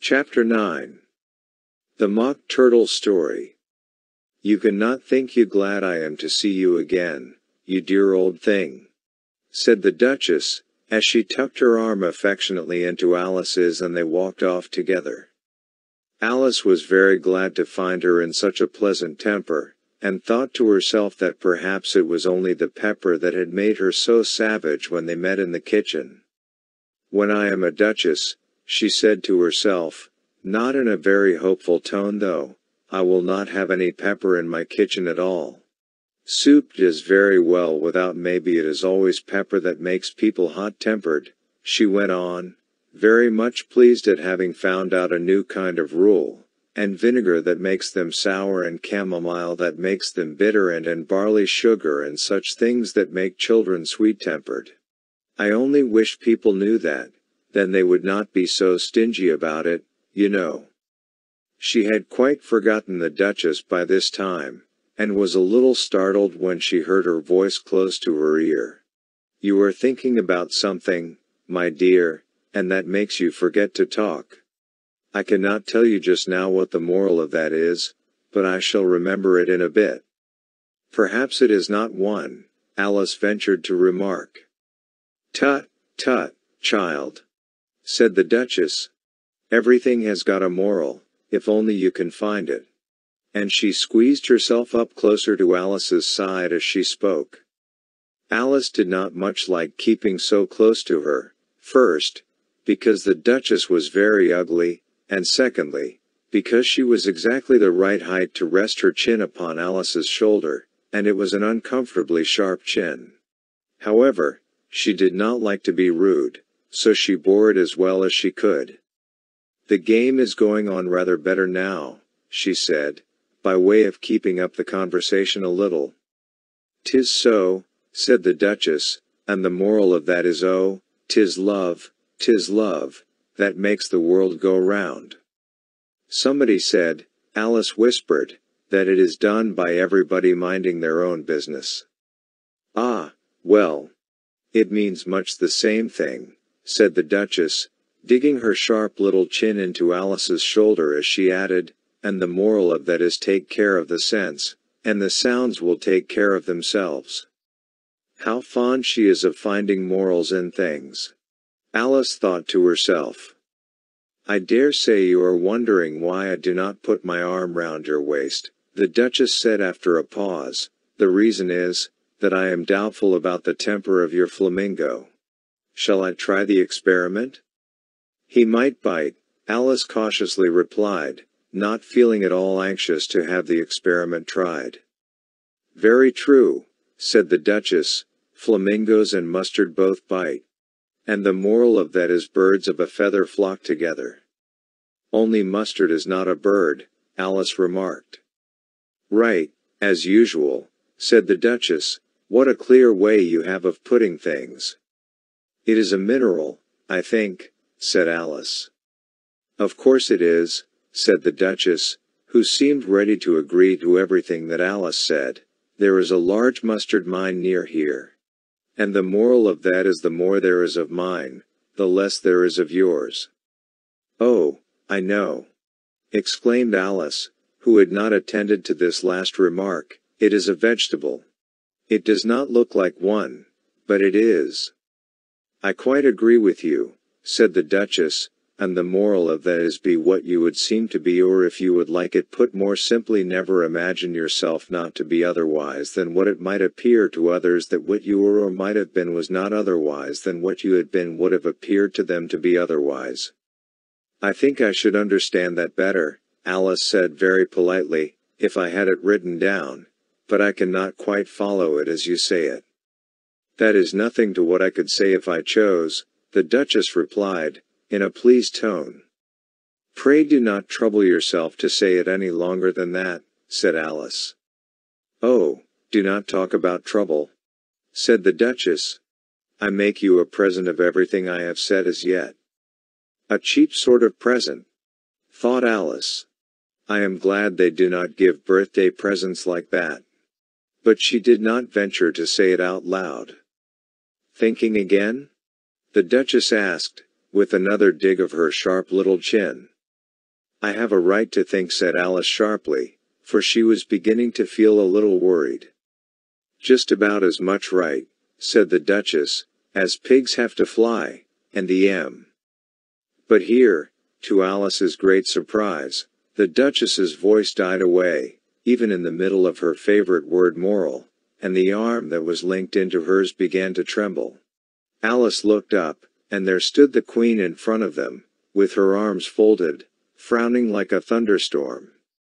Chapter 9. The Mock Turtle Story. You cannot think you glad I am to see you again, you dear old thing, said the Duchess, as she tucked her arm affectionately into Alice's and they walked off together. Alice was very glad to find her in such a pleasant temper, and thought to herself that perhaps it was only the pepper that had made her so savage when they met in the kitchen. When I am a duchess, she said to herself, not in a very hopeful tone though, I will not have any pepper in my kitchen at all. Soup does very well without, maybe it is always pepper that makes people hot-tempered, she went on, very much pleased at having found out a new kind of rule, and vinegar that makes them sour and chamomile that makes them bitter and barley sugar and such things that make children sweet-tempered. I only wish people knew that, then they would not be so stingy about it, you know. She had quite forgotten the Duchess by this time, and was a little startled when she heard her voice close to her ear. You are thinking about something, my dear, and that makes you forget to talk. I cannot tell you just now what the moral of that is, but I shall remember it in a bit. Perhaps it is not one, Alice ventured to remark. Tut, tut, child, said the Duchess. Everything has got a moral, if only you can find it. And she squeezed herself up closer to Alice's side as she spoke. Alice did not much like keeping so close to her, first, because the Duchess was very ugly, and secondly, because she was exactly the right height to rest her chin upon Alice's shoulder, and it was an uncomfortably sharp chin. However, she did not like to be rude, so she bore it as well as she could. The game is going on rather better now, she said, by way of keeping up the conversation a little. 'Tis so, said the Duchess, and the moral of that is oh, 'tis love, that makes the world go round. Somebody said, Alice whispered, that it is done by everybody minding their own business. Ah, well. It means much the same thing, said the Duchess, digging her sharp little chin into Alice's shoulder as she added, and the moral of that is take care of the sense, and the sounds will take care of themselves. How fond she is of finding morals in things. Alice thought to herself. I dare say you are wondering why I do not put my arm round your waist, the Duchess said after a pause. The reason is, that I am doubtful about the temper of your flamingo. Shall I try the experiment? He might bite, Alice cautiously replied, not feeling at all anxious to have the experiment tried. Very true, said the Duchess, flamingos and mustard both bite. And the moral of that is birds of a feather flock together. Only mustard is not a bird, Alice remarked. Right, as usual, said the Duchess, what a clear way you have of putting things. It is a mineral, I think, said Alice. Of course it is, said the Duchess, who seemed ready to agree to everything that Alice said. There is a large mustard mine near here. And the moral of that is the more there is of mine, the less there is of yours. Oh, I know, exclaimed Alice, who had not attended to this last remark, it is a vegetable. It does not look like one, but it is. I quite agree with you, said the Duchess, and the moral of that is be what you would seem to be, or if you would like it put more simply, never imagine yourself not to be otherwise than what it might appear to others that what you were or might have been was not otherwise than what you had been would have appeared to them to be otherwise. I think I should understand that better, Alice said very politely, if I had it written down, but I cannot quite follow it as you say it. That is nothing to what I could say if I chose, the Duchess replied, in a pleased tone. Pray do not trouble yourself to say it any longer than that, said Alice. Oh, do not talk about trouble, said the Duchess. I make you a present of everything I have said as yet. A cheap sort of present, thought Alice. I am glad they do not give birthday presents like that. But she did not venture to say it out loud. Thinking again? The Duchess asked, with another dig of her sharp little chin. I have a right to think, said Alice sharply, for she was beginning to feel a little worried. Just about as much right, said the Duchess, as pigs have to fly, and the M. But here, to Alice's great surprise, the Duchess's voice died away, even in the middle of her favorite word moral, and the arm that was linked into hers began to tremble. Alice looked up, and there stood the Queen in front of them, with her arms folded, frowning like a thunderstorm.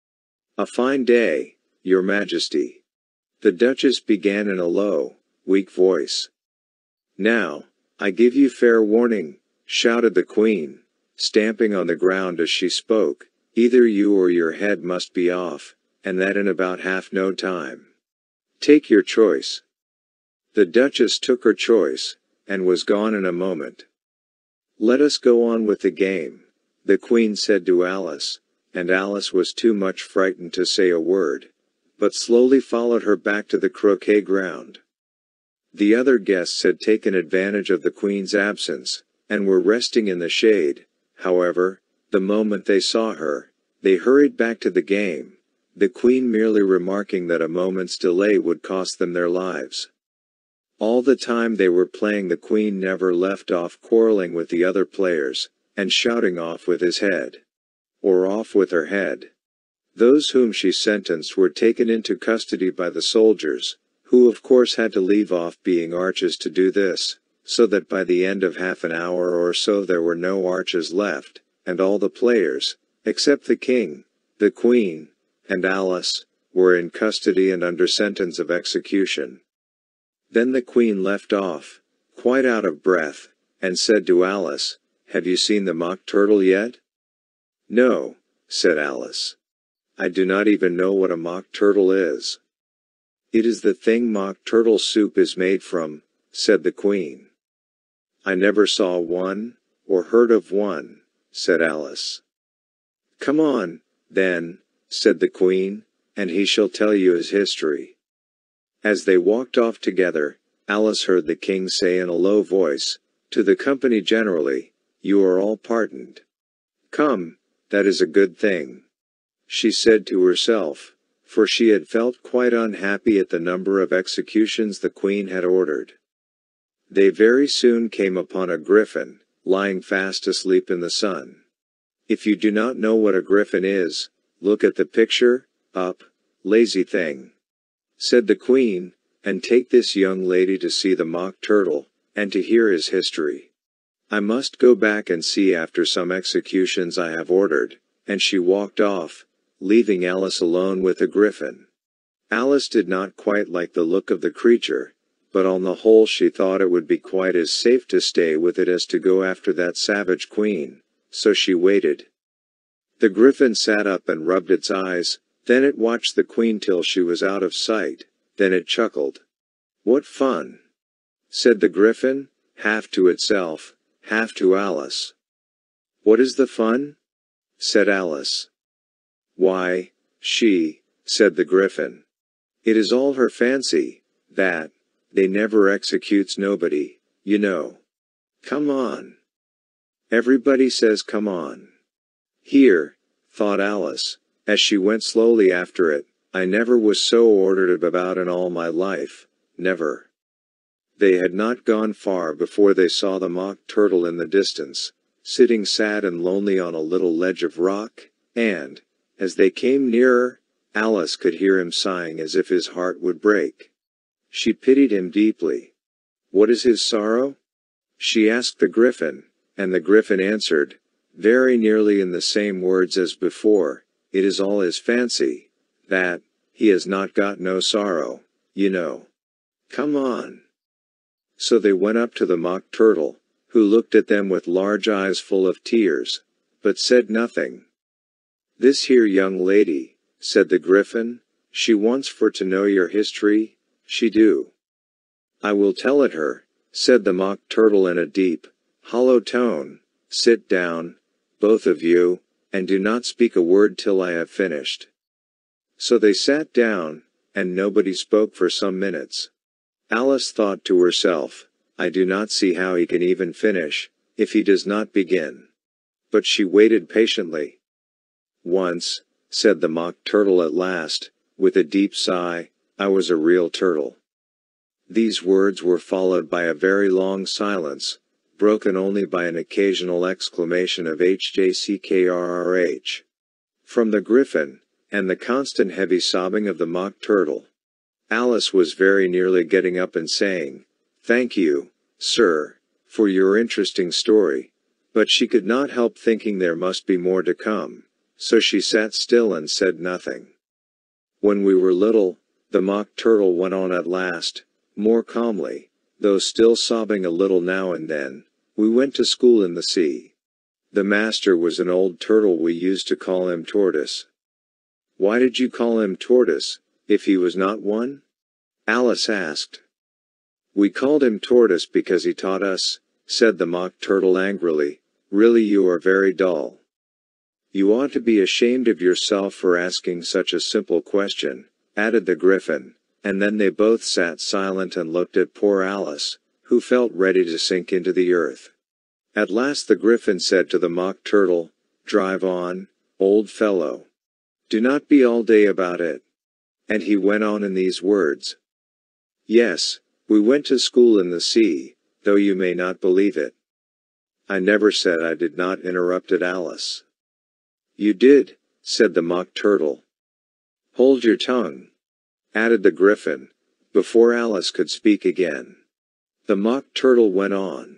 A fine day, Your Majesty. The Duchess began in a low, weak voice. Now, I give you fair warning, shouted the Queen, stamping on the ground as she spoke, either you or your head must be off, and that in about half no time. Take your choice. The Duchess took her choice, and was gone in a moment. Let us go on with the game, the Queen said to Alice, and Alice was too much frightened to say a word, but slowly followed her back to the croquet ground. The other guests had taken advantage of the Queen's absence, and were resting in the shade. However, the moment they saw her, they hurried back to the game, the Queen merely remarking that a moment's delay would cost them their lives. All the time they were playing, the Queen never left off quarreling with the other players, and shouting off with his head. Or off with her head. Those whom she sentenced were taken into custody by the soldiers, who of course had to leave off being arches to do this, so that by the end of half an hour or so there were no arches left, and all the players, except the King, the Queen, and Alice, were in custody and under sentence of execution. Then the Queen left off, quite out of breath, and said to Alice, "Have you seen the Mock Turtle yet?" "No," said Alice. "I do not even know what a Mock Turtle is." "It is the thing Mock Turtle soup is made from," said the Queen. "I never saw one, or heard of one," said Alice. "Come on, then," said the Queen, "and he shall tell you his history." As they walked off together, Alice heard the King say in a low voice, to the company generally, "You are all pardoned. Come, that is a good thing," she said to herself, for she had felt quite unhappy at the number of executions the Queen had ordered. They very soon came upon a griffin, lying fast asleep in the sun. If you do not know what a griffin is, look at the picture, up, lazy thing, said the Queen, and take this young lady to see the Mock Turtle, and to hear his history. I must go back and see after some executions I have ordered, and she walked off, leaving Alice alone with the griffin. Alice did not quite like the look of the creature, but on the whole she thought it would be quite as safe to stay with it as to go after that savage Queen, so she waited. The griffin sat up and rubbed its eyes, then it watched the Queen till she was out of sight, then it chuckled. "What fun!" said the griffin, half to itself, half to Alice. "What is the fun?" said Alice. "Why, she," said the griffin. "It is all her fancy, that, they never executes nobody, you know. Come on. Everybody says come on." Here, thought Alice, as she went slowly after it, I never was so ordered about in all my life, never. They had not gone far before they saw the Mock Turtle in the distance, sitting sad and lonely on a little ledge of rock, and, as they came nearer, Alice could hear him sighing as if his heart would break. She pitied him deeply. "What is his sorrow?" she asked the griffin, and the griffin answered, very nearly in the same words as before, "It is all his fancy, that, he has not got no sorrow, you know. Come on." So they went up to the Mock Turtle, who looked at them with large eyes full of tears, but said nothing. "This here young lady," said the griffin, "she wants for to know your history, she do." "I will tell it her," said the Mock Turtle in a deep, hollow tone. "Sit down, both of you, and do not speak a word till I have finished." So they sat down, and nobody spoke for some minutes. Alice thought to herself, "I do not see how he can even finish, if he does not begin." But she waited patiently. Once, said the Mock Turtle at last, with a deep sigh, I was a real turtle. These words were followed by a very long silence, broken only by an occasional exclamation of HJCKRRH. From the Griffin, and the constant heavy sobbing of the Mock Turtle. Alice was very nearly getting up and saying, Thank you, sir, for your interesting story, but she could not help thinking there must be more to come, so she sat still and said nothing. When we were little, the Mock Turtle went on at last, more calmly, though still sobbing a little now and then, we went to school in the sea. The master was an old turtle. We used to call him Tortoise. Why did you call him Tortoise, if he was not one? Alice asked. We called him Tortoise because he taught us, said the Mock Turtle angrily. Really, you are very dull. You ought to be ashamed of yourself for asking such a simple question, added the Griffin, and then they both sat silent and looked at poor Alice, who felt ready to sink into the earth. At last the Griffin said to the Mock Turtle, Drive on, old fellow. Do not be all day about it. And he went on in these words. Yes, we went to school in the sea, though you may not believe it. I never said I did not, interrupted Alice. You did, said the Mock Turtle. Hold your tongue, added the Griffin, before Alice could speak again. The Mock Turtle went on.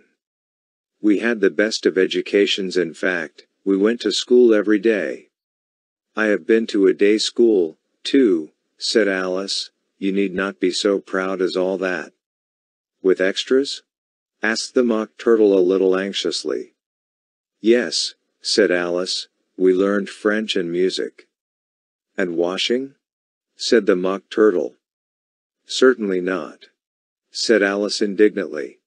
We had the best of educations. In fact, we went to school every day. I have been to a day school, too, said Alice. You need not be so proud as all that. With extras? Asked the Mock Turtle a little anxiously. Yes, said Alice, we learned French and music. And washing? Said the Mock Turtle. Certainly not, said Alice indignantly.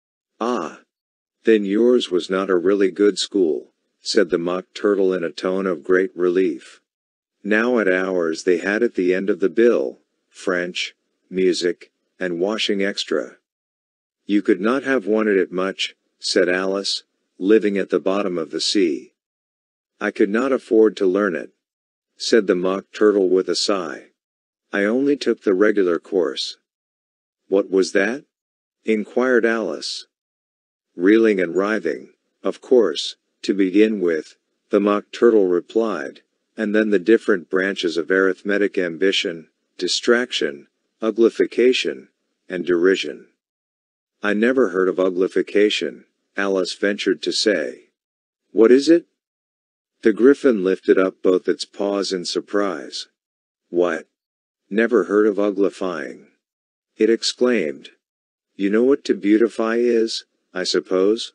Ah! Then yours was not a really good school, said the Mock Turtle in a tone of great relief. Now at ours they had at the end of the bill, French, music, and washing extra. You could not have wanted it much, said Alice, living at the bottom of the sea. I could not afford to learn it, said the Mock Turtle with a sigh. I only took the regular course. What was that? Inquired Alice. Reeling and writhing, of course, to begin with, the Mock Turtle replied, and then the different branches of arithmetic: ambition, distraction, uglification, and derision. I never heard of uglification, Alice ventured to say. What is it? The Griffin lifted up both its paws in surprise. What? Never heard of uglifying? It exclaimed. You know what to beautify is, I suppose?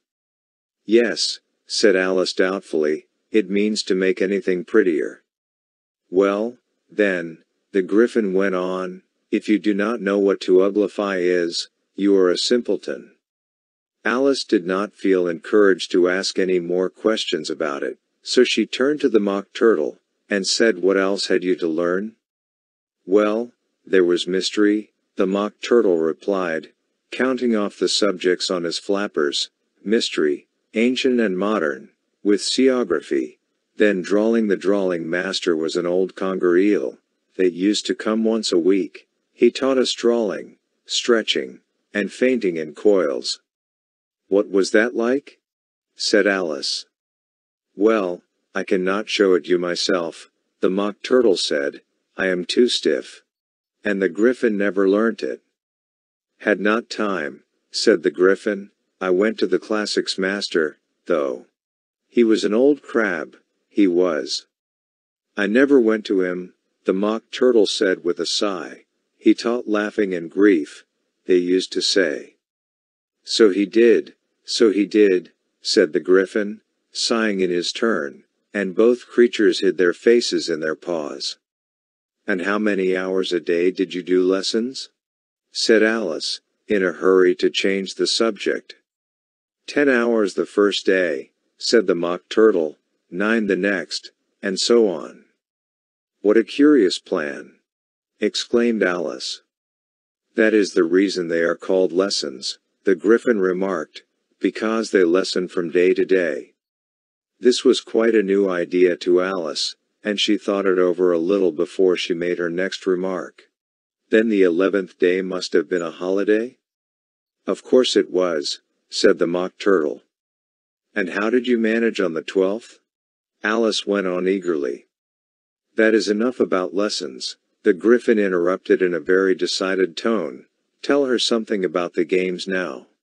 Yes, said Alice doubtfully, it means to make anything prettier. Well, then, the Griffin went on, if you do not know what to uglify is, you are a simpleton. Alice did not feel encouraged to ask any more questions about it, so she turned to the Mock Turtle, and said, What else had you to learn? Well, there was mystery, the Mock Turtle replied, counting off the subjects on his flappers, mystery, ancient and modern, with seaography. Then drawling. The drawling master was an old conger eel, that used to come once a week. He taught us drawling, stretching, and fainting in coils. What was that like? Said Alice. Well, I cannot show it you myself, the Mock Turtle said, I am too stiff. And the Griffin never learnt it. Had not time, said the Griffin, I went to the classics master, though. He was an old crab, he was. I never went to him, the Mock Turtle said with a sigh. He taught laughing and grief, they used to say. So he did, said the Griffin, sighing in his turn, and both creatures hid their faces in their paws. And how many hours a day did you do lessons? Said Alice, in a hurry to change the subject. 10 hours the first day, said the Mock Turtle, 9 the next, and so on. What a curious plan! Exclaimed Alice. That is the reason they are called lessons, the Griffin remarked, because they lessen from day to day. This was quite a new idea to Alice, and she thought it over a little before she made her next remark. Then the 11th day must have been a holiday? Of course it was, said the Mock Turtle. And how did you manage on the 12th? Alice went on eagerly. That is enough about lessons, the Gryphon interrupted in a very decided tone. Tell her something about the games now.